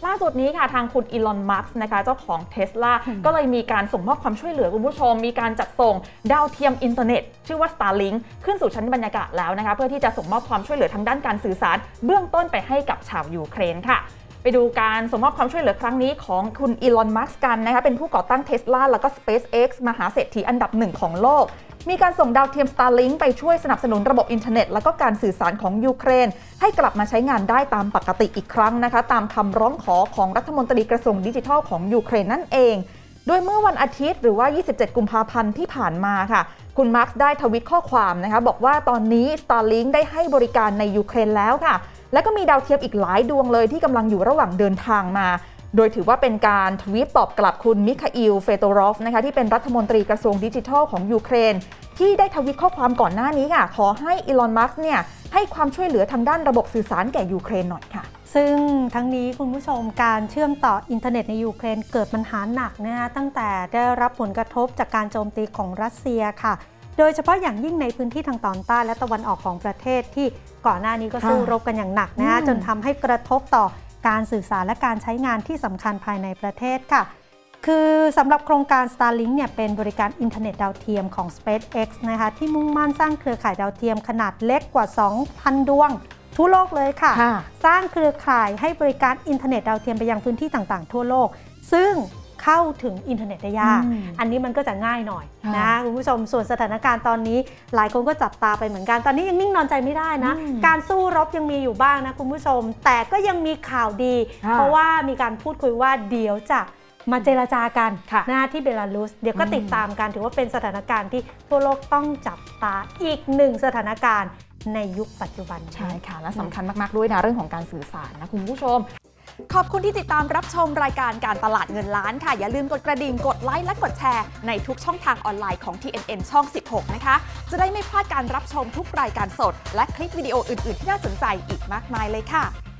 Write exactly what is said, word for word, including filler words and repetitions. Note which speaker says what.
Speaker 1: ล่าสุดนี้ค่ะทางคุณอีลอนมัสก์นะคะเจ้าของ Tesla ก็เลยมีการส่งมอบความช่วยเหลือคุณผู้ชมมีการจัดส่งดาวเทียมอินเทอร์เน็ตชื่อว่า Starlink ขึ้นสู่ชั้นบรรยากาศแล้วนะคะเพื่อที่จะส่งมอบความช่วยเหลือทางด้านการสื่อสารเบื้องต้นไปให้กับชาวยูเครนค่ะไปดูการส่งมอบความช่วยเหลือครั้งนี้ของคุณอีลอนมัสก์กันนะคะเป็นผู้ก่อตั้ง Tesla แล้วก็ SpaceX มหาเศรษฐีอันดับหนึ่งของโลกมีการส่งดาวเทียม Starlink ไปช่วยสนับสนุนระบบอินเทอร์เน็ตและก็การสื่อสารของยูเครนให้กลับมาใช้งานได้ตามปกติอีกครั้งนะคะตามคำร้องขอของรัฐมนตรีกระทรวงดิจิทัลของยูเครนนั่นเองโดยเมื่อวันอาทิตย์หรือว่ายี่สิบเจ็ดกุมภาพันธ์ที่ผ่านมาค่ะคุณมาร์คได้ทวิตข้อความนะคะบอกว่าตอนนี้ Starlink ได้ให้บริการในยูเครนแล้วค่ะและก็มีดาวเทียมอีกหลายดวงเลยที่กำลังอยู่ระหว่างเดินทางมาโดยถือว่าเป็นการทวีตตอบกลับคุณมิคาอิล เฟโตรอฟนะคะที่เป็นรัฐมนตรีกระทรวงดิจิทัลของยูเครนที่ได้ทวีตข้อความก่อนหน้านี้ค่ะขอให้อีลอนมัสก์เนี่ยให้ความช่วยเหลือทางด้านระบบสื่อสารแก่ยูเครนหน่อยค่ะ
Speaker 2: ซึ่งทั้งนี้คุณผู้ชมการเชื่อมต่ออินเทอร์เน็ตในยูเครนเกิดปัญหาหนักนะคะตั้งแต่ได้รับผลกระทบจากการโจมตีของรัสเซียค่ะโดยเฉพาะอย่างยิ่งในพื้นที่ทางตอนใต้และตะวันออกของประเทศที่ก่อนหน้านี้ก็สู้รบกันอย่างหนักนะคะจนทำให้กระทบต่อการสื่อสารและการใช้งานที่สำคัญภายในประเทศค่ะคือสำหรับโครงการ Starlink เนี่ยเป็นบริการอินเทอร์เน็ตดาวเทียมของ SpaceX นะคะที่มุ่งมั่นสร้างเครือข่ายดาวเทียมขนาดเล็กกว่า สองพัน ดวงทั่วโลกเลยค่ะสร้างเครือข่ายให้บริการอินเทอร์เน็ตดาวเทียมไปยังพื้นที่ต่างๆทั่วโลกซึ่งเข้าถึงอินเทอร์เน็ตได้ยาก อ, อันนี้มันก็จะง่ายหน่อยนะคุณผู้ชมส่วนสถานการณ์ตอนนี้หลายคนก็จับตาไปเหมือนกันตอนนี้ยังนิ่งนอนใจไม่ได้นะการสู้รบยังมีอยู่บ้างนะคุณผู้ชมแต่ก็ยังมีข่าวดีเพราะว่ามีการพูดคุยว่าเดี๋ยวจะมาเจรจากันนะที่เบลารุสเดี๋ยวก็ติดตามกันถือว่าเป็นสถานการณ์ที่ทั่วโลกต้องจับตาอีกหนึ่งสถานการณ์ในยุคปัจจุบัน
Speaker 1: ใช่ค่ะและสำคัญมากๆด้วยนะเรื่องของการสื่อสารนะคุณผู้ชม
Speaker 3: ขอบคุณที่ติดตามรับชมรายการการตลาดเงินล้านค่ะอย่าลืมกดกระดิ่งกดไลค์และกดแชร์ในทุกช่องทางออนไลน์ของ ที เอ็น เอ็น ช่อง สิบหก นะคะจะได้ไม่พลาดการรับชมทุกรายการสดและคลิปวิดีโออื่นๆที่น่าสนใจอีกมากมายเลยค่ะ